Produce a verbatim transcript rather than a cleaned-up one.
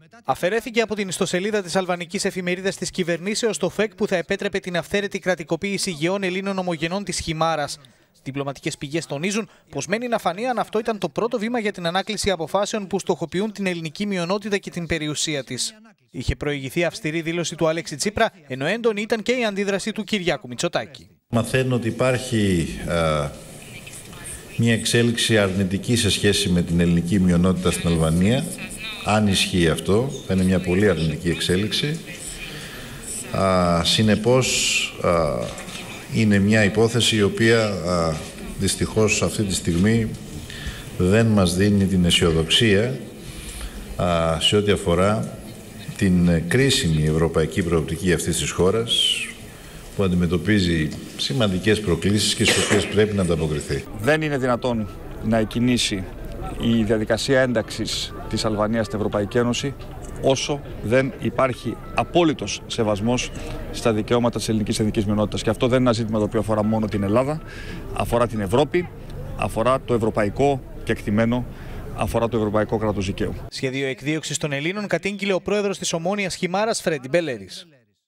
Αφαιρέθηκε από την ιστοσελίδα της αλβανικής εφημερίδας της κυβερνήσεως το ΦΕΚ που θα επέτρεπε την αυθαίρετη κρατικοποίηση γεών Ελλήνων ομογενών της Χιμάρας. Διπλωματικές πηγές τονίζουν πως μένει να φανεί αν αυτό ήταν το πρώτο βήμα για την ανάκληση αποφάσεων που στοχοποιούν την ελληνική μειονότητα και την περιουσία της. Είχε προηγηθεί αυστηρή δήλωση του Αλέξη Τσίπρα, ενώ έντονη ήταν και η αντίδραση του Κυριάκου Μητσοτάκη. Μαθαίνω ότι υπάρχει α, μια εξέλιξη αρνητική σε σχέση με την ελληνική μειονότητα στην Αλβανία. Αν ισχύει αυτό, θα είναι μια πολύ αρνητική εξέλιξη. Α, συνεπώς, α, είναι μια υπόθεση η οποία α, δυστυχώς αυτή τη στιγμή δεν μας δίνει την αισιοδοξία α, σε ό,τι αφορά την κρίσιμη ευρωπαϊκή προοπτική αυτής της χώρας που αντιμετωπίζει σημαντικές προκλήσεις και στις οποίες πρέπει να ανταποκριθεί. Δεν είναι δυνατόν να εκκινήσει η διαδικασία ένταξης της Αλβανίας στην Ευρωπαϊκή Ένωση όσο δεν υπάρχει απόλυτος σεβασμός στα δικαιώματα της ελληνικής εθνικής μειονότητας. Και αυτό δεν είναι ένα ζήτημα το οποίο αφορά μόνο την Ελλάδα, αφορά την Ευρώπη, αφορά το ευρωπαϊκό κεκτημένο, αφορά το ευρωπαϊκό κράτος δικαίου. Σχέδιο εκδίωξης των Ελλήνων κατήγγειλε ο πρόεδρος της Ομόνοιας Χιμάρας, Φρέντι Μπελέρης.